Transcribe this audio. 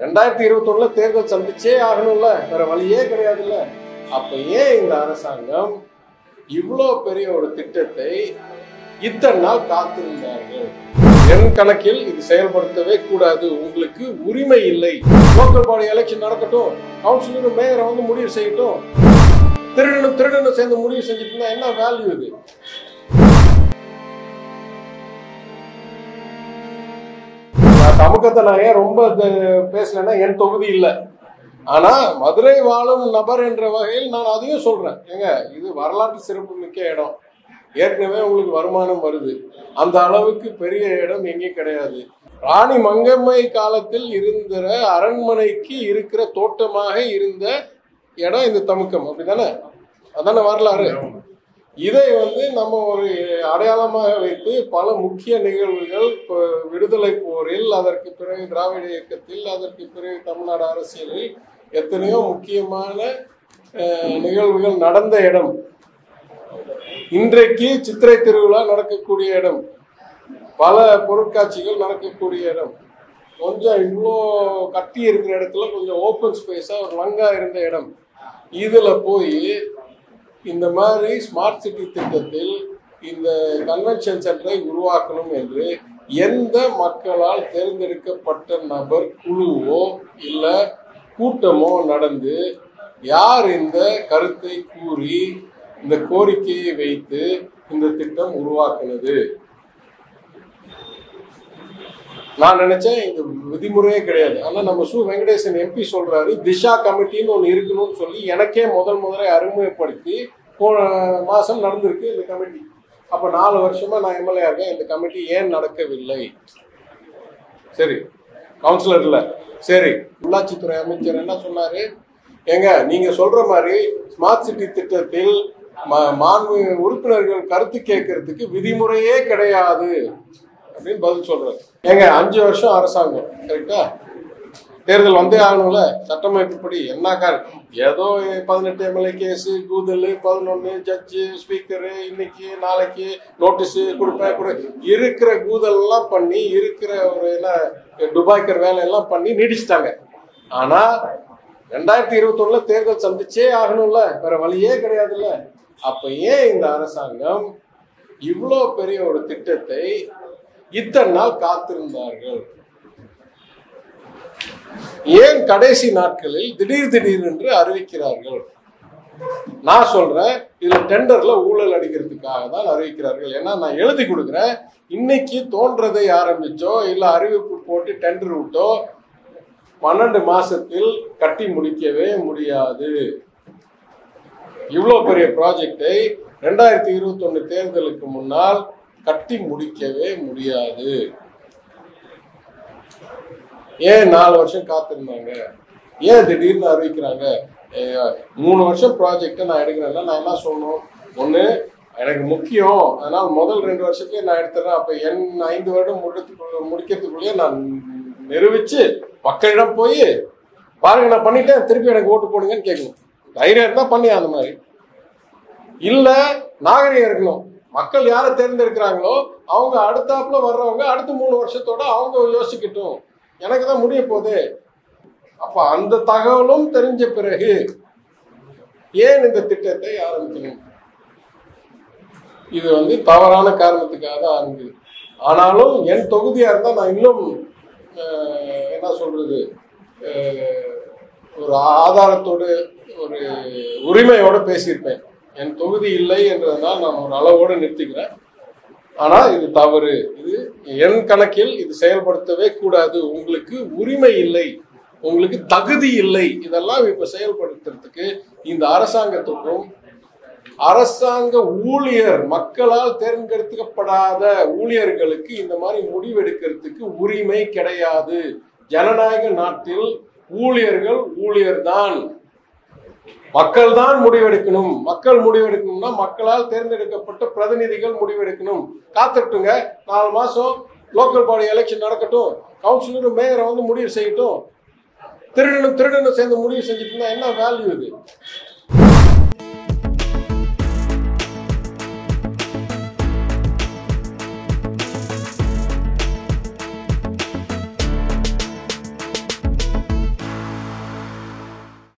2021 தேர்தல் சந்திச்சே ஆகணும்ல, வேற வழியே கிடையாதுல்ல. அப்ப ஏன் இந்த அரசாங்கம் இவ்வளோ பெரிய ஒரு திட்டத்தை இத்தனை நாள் காத்திருந்தார்கள்? என் கணக்கில் இது செயல்படுத்தவே கூடாது. உங்களுக்கு உரிமை இல்லை. லோக்கல் பாடி எலெக்ஷன் நடக்கட்டும், கவுன்சிலரும் மேயரை வந்து முடிவு செய்யட்டும். திருடனும் சேர்ந்து முடிவு செஞ்சுட்டு என்ன வேல்யூ இது? சமூகத்தை நான் ஏன் ரொம்ப பேசலன்னா, என் தொகுதி இல்லை. ஆனா மதுரை வாழும் நபர் என்ற வகையில் நான் அதையும் சொல்றேன். ஏங்க, இது வரலாற்று சிறப்பு மிக்க இடம். ஏற்கனவே உங்களுக்கு வருமானம் வருது. அந்த அளவுக்கு பெரிய இடம் எங்கேயும் கிடையாது. ராணி மங்கம்மை காலத்தில் இருந்த அரண்மனைக்கு இருக்கிற தோட்டமாக இருந்த இடம் இந்த தமுக்கம். அப்படித்தானே? அதான வரலாறு. இதை வந்து நம்ம ஒரு அடையாளமாக வைத்து பல முக்கிய நிகழ்வுகள், விடுதலை போரில், அதற்கு பிறகு திராவிட இயக்கத்தில், அதற்கு பிறகு தமிழ்நாடு அரசியலில் எத்தனையோ முக்கியமான நிகழ்வுகள் நடந்த இடம். இன்றைக்கு சித்திரை திருவிழா நடக்கக்கூடிய இடம், பல பொருட்காட்சிகள் நடக்கக்கூடிய இடம், கொஞ்சம் இவ்வளோ கட்டி இருக்கிற இடத்துல கொஞ்சம் ஓப்பன் ஸ்பேஸா ஒரு லங்கா இருந்த இடம். இதுல போய் இந்த மாதிரி ஸ்மார்ட் சிட்டி திட்டத்தில் இந்த கன்வென்ஷன் சென்டரை உருவாக்கணும் என்று எந்த மக்களால் தேர்ந்தெடுக்கப்பட்ட நபர் குழுவோ இல்ல கூட்டமோ நடந்து யார் இந்த கருத்தை கூறி இந்த கோரிக்கையை வைத்து இந்த திட்டம் உருவாக்குனது? நான் நினைச்சேன் இது விதிமுறையே கிடையாது. ஆனா நம்ம சு வெங்கடேசன் எம்பி சொல்றாரு, திஷா கமிட்டின்னு ஒன்று இருக்கணும்னு சொல்லி எனக்கே முதலை அறிமுகப்படுத்தி போன மாசம் நடந்திருக்கு இந்த கமிட்டி. அப்ப 4 வருஷமா நான் எம்எல்ஏ இருக்கேன். இந்த கமிட்டி ஏன் நடக்கவில்லை? சரி, கவுன்சிலர் இல்ல, சரி, உள்ளாட்சித்துறை அமைச்சர் என்ன சொன்னாரு? ஏங்க, நீங்க சொல்ற மாதிரி ஸ்மார்ட் சிட்டி திட்டத்தில் மாண்பு உறுப்பினர்கள் கருத்து கேட்கறதுக்கு விதிமுறையே கிடையாது அப்படின்னு பதில் சொல்றாரு. ஏங்க, 5 வருஷம் அரசாங்கம், கரெக்டா? தேர்தல் வந்தே ஆகணும்ல சட்டமைப்புப்படி. என்ன ஏதோ 18 எம்எல்ஏ கேஸ், கூதல், 11 ஜட்ஜு, ஸ்பீக்கரு, இன்னைக்கு நாளைக்கு நோட்டீஸ் கொடுப்பேன், இருக்கிற கூதல் எல்லாம் பண்ணி, இருக்கிற ஒரு என்ன டுபாய்க்கர் வேலை எல்லாம் பண்ணி நீடிச்சிட்டாங்க. ஆனா 2021 தேர்தல் சந்திச்சே ஆகணும்ல, வேற வழியே கிடையாதுல்ல. அப்ப ஏன் இந்த அரசாங்கம் இவ்வளோ பெரிய ஒரு திட்டத்தை இத்தனை நாள் காத்திருந்தார்கள்? ஏன் கடைசி நாட்களில் திடீர் என்று அறிவிக்கிறார்கள்? நான் சொல்றேன், இதுல டெண்டர்ல ஊழல் அடிக்கிறதுக்காக தான் அறிவிக்கிறார்கள். ஏன்னா நான் எழுதி கொடுக்குறேன், இன்னைக்கு தோன்றதை ஆரம்பிச்சோ இல்ல அறிவிப்பு போட்டு டெண்டர் விட்டோ 12 மாசத்தில் கட்டி முடிக்கவே முடியாது. இவ்வளோ பெரிய ப்ராஜெக்டை 2021 தேர்தலுக்கு முன்னால் கட்டி முடிக்கவே முடியாது. ஏன் 4 வருஷம் காத்திருந்தாங்க? ஏன் திடீர்னு அறிவிக்கிறாங்க? 3 வருஷம் ப்ராஜெக்டை நான் எடுக்கிறேன்னா நான் என்ன சொல்லணும்? ஒன்று, எனக்கு முக்கியம், அதனால முதல் 2 வருஷத்துலேயே நான் எடுத்துறேன். அப்போ என் 5 வருடம் முடிக்கிறதுக்குள்ளேயே நான் நிரூபிச்சு மக்களிடம் போய் பாருங்க நான் பண்ணிட்டேன், திருப்பி எனக்கு ஓட்டு போடுங்கன்னு கேட்கணும். தைரியம் இருந்தா பண்ணி அந்த மாதிரி. இல்ல, நாகரிகம் இருக்கணும். மக்கள் யாரை தேர்ந்தெடுக்கிறாங்களோ அவங்க அடுத்தாப்புல வர்றவங்க அடுத்த 3 வருஷத்தோட அவங்க யோசிக்கட்டும், எனக்கு தான் முடிய போகுது. அப்ப அந்த தகவலும் தெரிஞ்ச பிறகு ஏன் இந்த திட்டத்தை ஆரம்பிக்கணும்? இது வந்து தவறான காரணத்துக்காக தான் ஆரம்பிக்குது. ஆனாலும் என் தொகுதியா இருந்தா நான் இன்னும் என்ன சொல்றது, ஒரு ஆதாரத்தோடு ஒரு உரிமையோட பேசியிருப்பேன். என் தொகுதி இல்லை என்றதுனால் நான் ஒரு அளவோடு நிறுத்திக்கிறேன். ஆனா இது தவறு. இது என் கணக்கில் இது செயல்படுத்தவே கூடாது. உங்களுக்கு உரிமை இல்லை, உங்களுக்கு தகுதி இல்லை. இதெல்லாம் இப்ப செயல்படுத்துறதுக்கு இந்த அரசாங்கத்துக்கும், அரசாங்க ஊழியர், மக்களால் தேர்ந்தெடுக்கப்படாத ஊழியர்களுக்கு இந்த மாதிரி முடிவெடுக்கிறதுக்கு உரிமை கிடையாது. ஜனநாயக நாட்டில் ஊழியர்கள் ஊழியர்தான், மக்கள் தான் முடிவெடுக்கணும். மக்கள் முடிவெடுக்கணும்னா மக்களால் தேர்ந்தெடுக்கப்பட்ட பிரதிநிதிகள் முடிவெடுக்கணும். காத்துட்டுங்க, 4 மாசம் லோக்கல் பாடி எலெக்ஷன் நடக்கட்டும், கவுன்சிலரும் மேயரை வந்து முடிவு செய்யட்டும். திருடனும் சேர்ந்து முடிவு செஞ்சுட்டு என்ன வேல்யூ இது?